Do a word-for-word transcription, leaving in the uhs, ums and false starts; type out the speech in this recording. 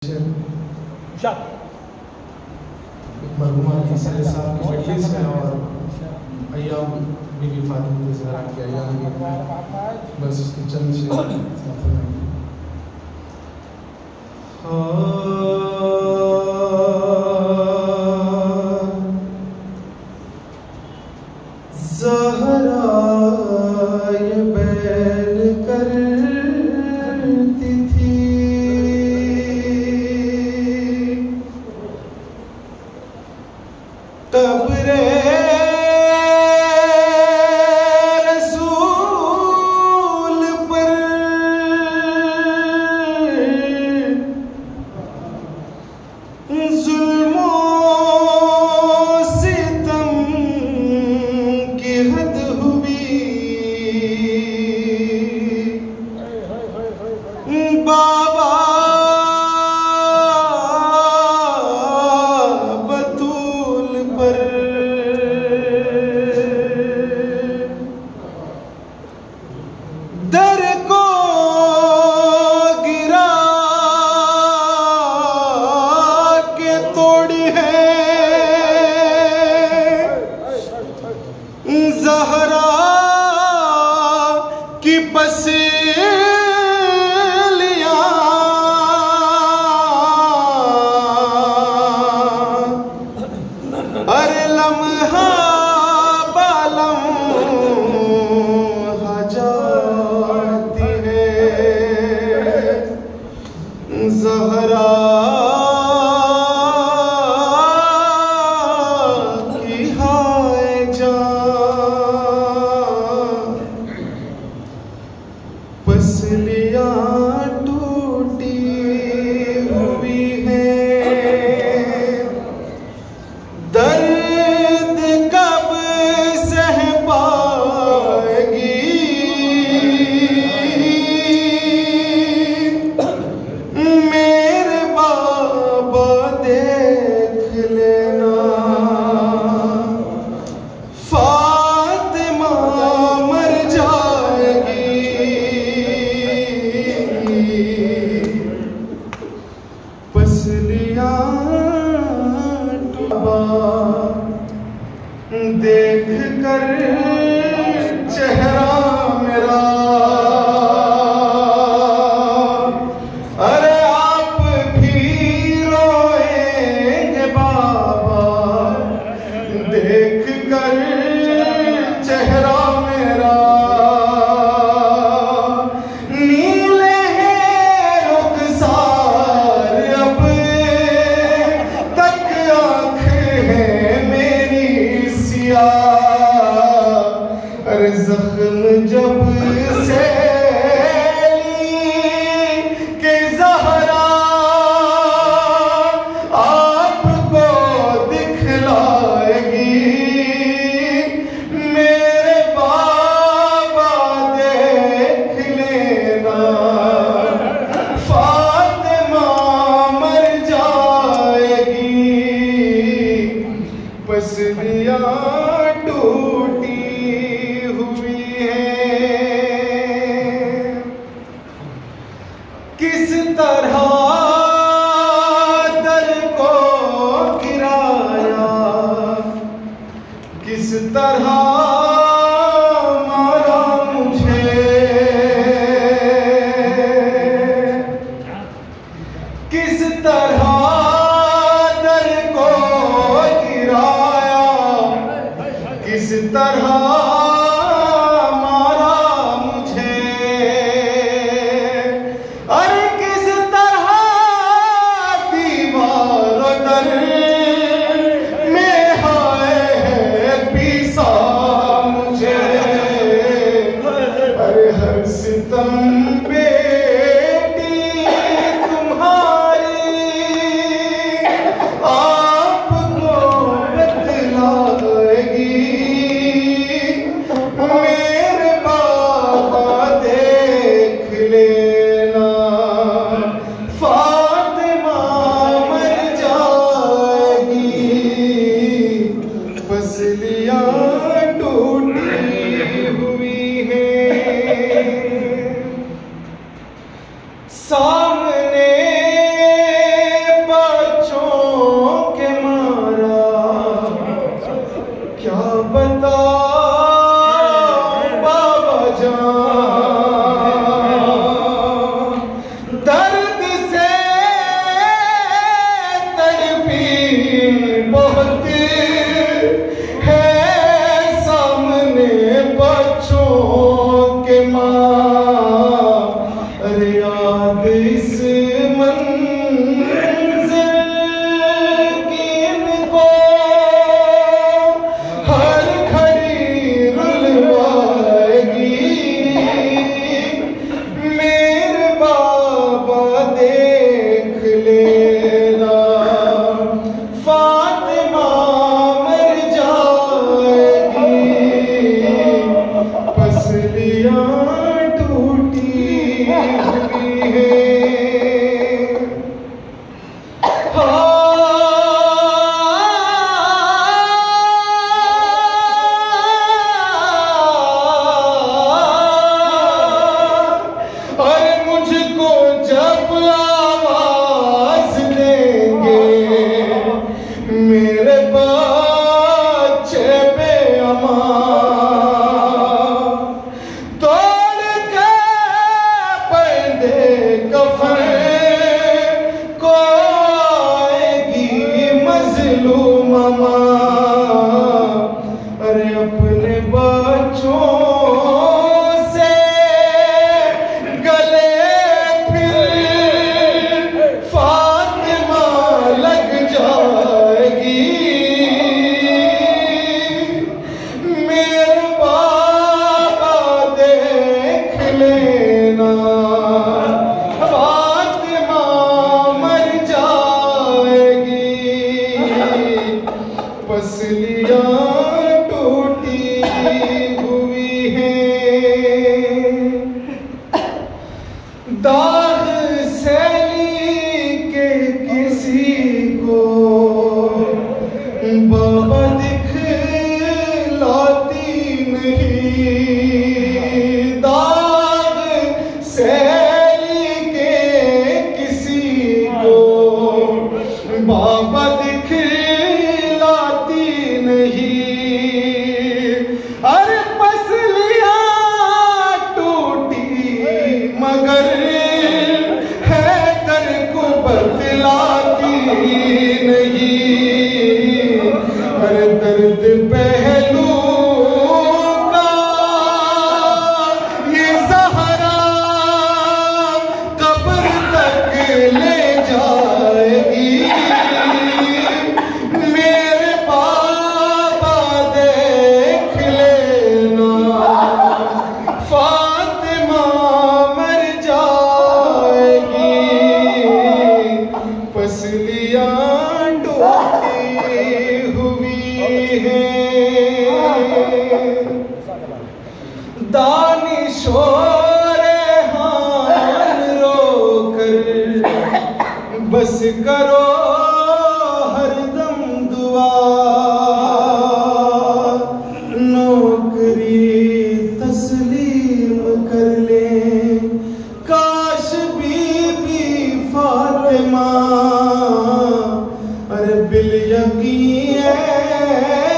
मरहुमा साहब की मजलिस है और अय्याम बीवी फातिमा ज़हरा के अय्याम भी बस उसके चंद से ज़हरा ये बैन करती थी तब रे रसूल पर जुल्मो सितम की हद हुई। बाबा बतूल पर दर को गिरा के तोड़ी है ज़हरा की पसलियां। अरे लम्हा बालम्हा जाती है ज़हरा की हाय जान। पसलियां टूटी हुई हैं दर्द कब सह पाएगी। मेरे बाबा देख लेना फातिमा मर जाएगी। पसलियां टूटा देख कर चेहरा मेरा। अरे आप भी रोएंगे बाबा देख कर चेहरा मेरा। नीले हैं रुखसार अब तक आँख है मेरी सियाह। अरे जख्म जब से के ज़हरा आपको दिखलाएगी। मेरे बाबा देख लेना फातिमा मर जाएगी। पसलियां टूटी हुई हैं किस तरह दर को गिराया किस तरह मारा मुझे। किस तरह दर को गिराया किस तरह मारा मुझे। अरे किस तरह दीवार दर में हाय है पीसा मुझे। अरे हर सितम बेटी तुम्हारी पसलियां टूटी हुई हैं, दाग सैली के किसी को बाबा दिखलाती नहीं, दाग सैली के किसी को बाबा दिखलाती नहीं। अरे पसलियां टूटी मगर है दर को बतलाती नहीं। अरे दर्द पहलू का ये ज़हरा कब्र तक ले जाएगी। मेरे बाबा देख लेना फातिमा मर जाएगी। पसलियां टूटी हुई हैं, दानिशोरेहान रोकर बस करो हरदम दुआ। नौकरी तस्लीम कर ले काश बीबी फातिमा। अरे बिल यकीन